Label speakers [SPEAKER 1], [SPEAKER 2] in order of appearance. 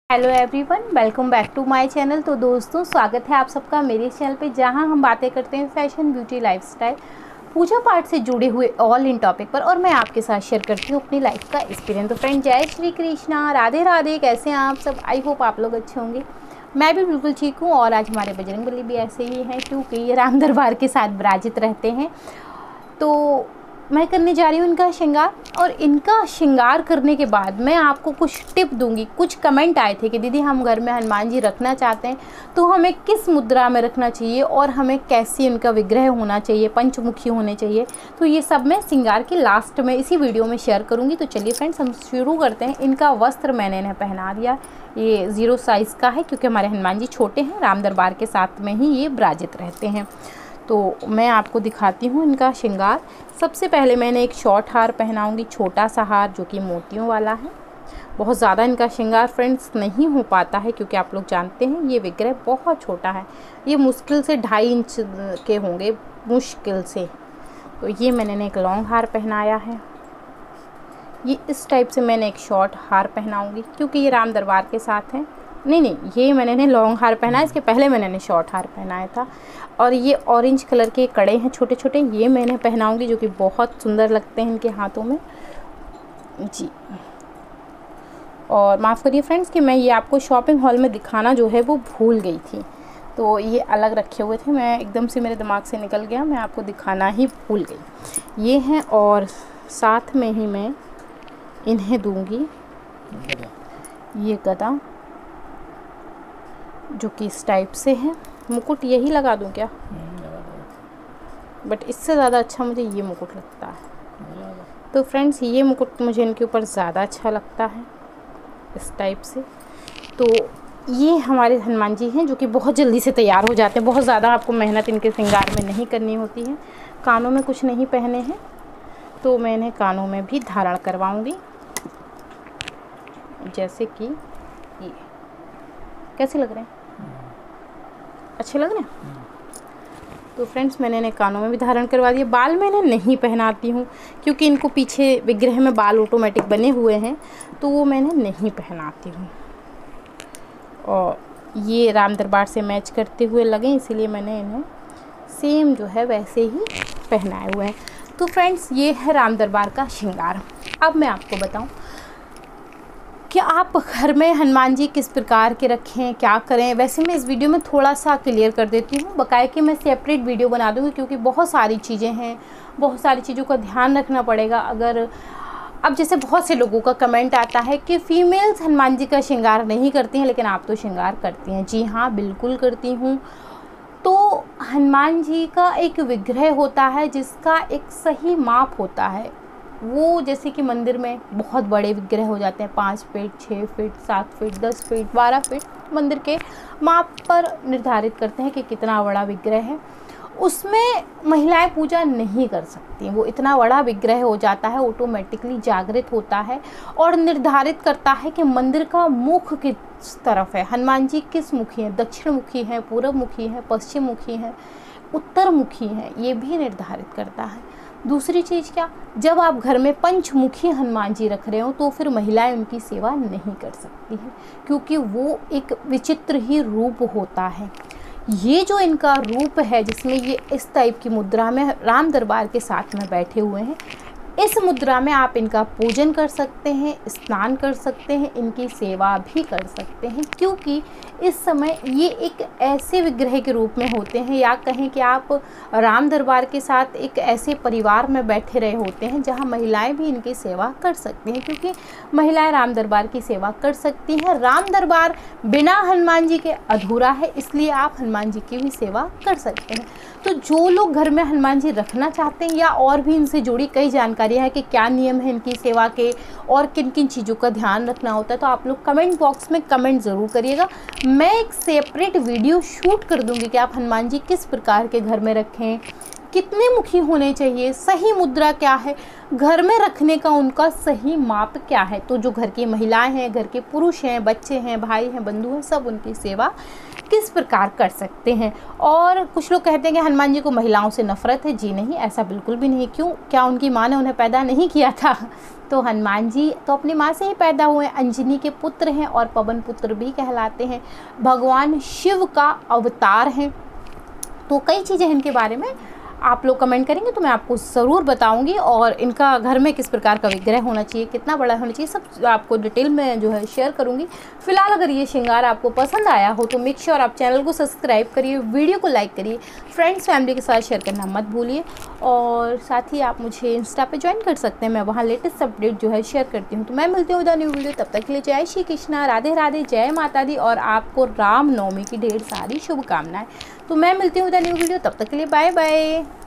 [SPEAKER 1] Hello everyone, welcome back to my channel. तो दोस्तों, स्वागत है आप सबका मेरे चैनल पे, जहां हम बातें करते हैं फैशन, ब्यूटी, लाइफस्टाइल, पूजा पाठ से जुड़े हुए ऑल इन टॉपिक पर। और मैं आपके साथ शेयर करती हूँ अपनी लाइफ का एक्सपीरियंस। तो फ्रेंड, जय श्री कृष्णा, राधे राधे। कैसे हैं आप सब? आई होप आप लोग अच्छे होंगे। मैं भी बिल्कुल ठीक हूँ। और आज हमारे बजरंगबली भी ऐसे ही हैं, क्योंकि ये राम दरबार के साथ विराजित रहते हैं। तो मैं करने जा रही हूँ इनका श्रृंगार। और इनका श्रृंगार करने के बाद मैं आपको कुछ टिप दूंगी। कुछ कमेंट आए थे कि दीदी हम घर में हनुमान जी रखना चाहते हैं, तो हमें किस मुद्रा में रखना चाहिए और हमें कैसी उनका विग्रह होना चाहिए, पंचमुखी होने चाहिए। तो ये सब मैं श्रृंगार के लास्ट में इसी वीडियो में शेयर करूँगी। तो चलिए फ्रेंड्स, हम शुरू करते हैं। इनका वस्त्र मैंने इन्हें पहना दिया। ये 0 साइज़ का है, क्योंकि हमारे हनुमान जी छोटे हैं। राम दरबार के साथ में ही ये विराजित रहते हैं। तो मैं आपको दिखाती हूँ इनका श्रृंगार। सबसे पहले मैंने एक शॉर्ट हार पहनाऊँगी, छोटा सा हार जो कि मोतियों वाला है। बहुत ज़्यादा इनका श्रृंगार फ्रेंड्स नहीं हो पाता है, क्योंकि आप लोग जानते हैं ये विग्रह बहुत छोटा है। ये मुश्किल से 2.5 इंच के होंगे, मुश्किल से। तो ये मैंने एक लॉन्ग हार पहनाया है। ये इस टाइप से मैंने एक शॉर्ट हार पहनाऊँगी, क्योंकि ये राम दरबार के साथ हैं। नहीं, ये मैंने लॉन्ग हार पहना है। इसके पहले मैंने शॉर्ट हार पहनाया था। और ये ऑरेंज कलर के कड़े हैं छोटे छोटे, ये मैंने पहनाऊंगी, जो कि बहुत सुंदर लगते हैं इनके हाथों में जी। और माफ़ करिए फ्रेंड्स कि मैं ये आपको शॉपिंग हॉल में दिखाना जो है वो भूल गई थी। तो ये अलग रखे हुए थे, मैं एकदम से मेरे दिमाग से निकल गया, मैं आपको दिखाना ही भूल गई। ये हैं, और साथ में ही मैं इन्हें दूँगी ये गदा, जो कि इस टाइप से है। मुकुट यही लगा दूं क्या? बट इससे ज़्यादा अच्छा मुझे ये मुकुट लगता है। तो फ्रेंड्स, ये मुकुट मुझे इनके ऊपर ज़्यादा अच्छा लगता है, इस टाइप से। तो ये हमारे हनुमान जी हैं, जो कि बहुत जल्दी से तैयार हो जाते हैं। बहुत ज़्यादा आपको मेहनत इनके श्रृंगार में नहीं करनी होती है। कानों में कुछ नहीं पहने हैं, तो मैं इन्हें कानों में भी धारण करवाऊँगी। जैसे कि ये कैसे लग रहे हैं? अच्छे लग रहे हैं। तो फ्रेंड्स, मैंने इन्हें कानों में भी धारण करवा दिया। बाल मैं इन्हें नहीं पहनाती हूँ, क्योंकि इनको पीछे विग्रह में बाल ऑटोमेटिक बने हुए हैं, तो वो मैंने नहीं पहनाती हूँ। और ये राम दरबार से मैच करते हुए लगे, इसीलिए मैंने इन्हें सेम जो है वैसे ही पहनाए हुए हैं। तो फ्रेंड्स, ये है राम दरबार का श्रृंगार। अब मैं आपको बताऊँ कि आप घर में हनुमान जी किस प्रकार के रखें, क्या करें। वैसे मैं इस वीडियो में थोड़ा सा क्लियर कर देती हूँ, बकाया कि मैं सेपरेट वीडियो बना दूँगी, क्योंकि बहुत सारी चीज़ें हैं, बहुत सारी चीज़ों का ध्यान रखना पड़ेगा। अगर अब जैसे बहुत से लोगों का कमेंट आता है कि फ़ीमेल्स हनुमान जी का श्रृंगार नहीं करती हैं, लेकिन आप तो श्रृंगार करती हैं। जी हाँ, बिल्कुल करती हूँ। तो हनुमान जी का एक विग्रह होता है, जिसका एक सही माप होता है। वो जैसे कि मंदिर में बहुत बड़े विग्रह हो जाते हैं, 5 feet, 6 feet, 7 feet, 10 feet, 12 feet, मंदिर के माप पर निर्धारित करते हैं कि कितना बड़ा विग्रह है। उसमें महिलाएं पूजा नहीं कर सकती। वो इतना बड़ा विग्रह हो जाता है, ऑटोमेटिकली जागृत होता है और निर्धारित करता है कि मंदिर का मुख किस तरफ है। हनुमान जी किस मुखी हैं, दक्षिण मुखी हैं, पूर्व मुखी हैं, पश्चिम मुखी हैं, उत्तर मुखी हैं, ये भी निर्धारित करता है। दूसरी चीज़ क्या, जब आप घर में पंचमुखी हनुमान जी रख रहे हो, तो फिर महिलाएं उनकी सेवा नहीं कर सकती हैं, क्योंकि वो एक विचित्र ही रूप होता है। ये जो इनका रूप है, जिसमें ये इस टाइप की मुद्रा में राम दरबार के साथ में बैठे हुए हैं, इस मुद्रा में आप इनका पूजन कर सकते हैं, स्नान कर सकते हैं, इनकी सेवा भी कर सकते हैं, क्योंकि इस समय ये एक ऐसे विग्रह के रूप में होते हैं, या कहें कि आप राम दरबार के साथ एक ऐसे परिवार में बैठे रहे होते हैं जहां महिलाएं भी इनकी सेवा कर सकती हैं, क्योंकि महिलाएं राम दरबार की सेवा कर सकती हैं। राम दरबार बिना हनुमान जी के अधूरा है, इसलिए आप हनुमान जी की भी सेवा कर सकते हैं। तो जो लोग घर में हनुमान जी रखना चाहते हैं, या और भी इनसे जुड़ी कई जानकारी है कि क्या नियम है इनकी सेवा के और किन किन चीज़ों का ध्यान रखना होता है, तो आप लोग कमेंट बॉक्स में कमेंट ज़रूर करिएगा। मैं एक सेपरेट वीडियो शूट कर दूंगी कि आप हनुमान जी किस प्रकार के घर में रखें, कितने मुखी होने चाहिए, सही मुद्रा क्या है, घर में रखने का उनका सही माप क्या है। तो जो घर की महिलाएं हैं, घर के पुरुष हैं, बच्चे हैं, भाई हैं, बंधु हैं, सब उनकी सेवा किस प्रकार कर सकते हैं। और कुछ लोग कहते हैं कि हनुमान जी को महिलाओं से नफरत है। जी नहीं, ऐसा बिल्कुल भी नहीं। क्यों? क्या उनकी माँ ने उन्हें पैदा नहीं किया था? तो हनुमान जी तो अपनी माँ से ही पैदा हुए, अंजनी के पुत्र हैं और पवन पुत्र भी कहलाते हैं, भगवान शिव का अवतार हैं। तो कई चीज़ें इनके बारे में आप लोग कमेंट करेंगे तो मैं आपको ज़रूर बताऊंगी। और इनका घर में किस प्रकार का विग्रह होना चाहिए, कितना बड़ा होना चाहिए, सब आपको डिटेल में जो है शेयर करूंगी। फिलहाल अगर ये श्रृंगार आपको पसंद आया हो तो मेक श्योर आप चैनल को सब्सक्राइब करिए, वीडियो को लाइक करिए, फ्रेंड्स फैमिली के साथ शेयर करना मत भूलिए। और साथ ही आप मुझे इंस्टा पे ज्वाइन कर सकते हैं, मैं वहाँ लेटेस्ट अपडेट जो है शेयर करती हूँ। तो मैं मिलती हूँ विद न्यू वीडियो, तब तक के लिए जय श्री कृष्णा, राधे राधे, जय माता दी। और आपको रामनवमी की ढेर सारी शुभकामनाएं। तो मैं मिलती हूँ विद न्यू वीडियो, तब तक के लिए बाय बाय।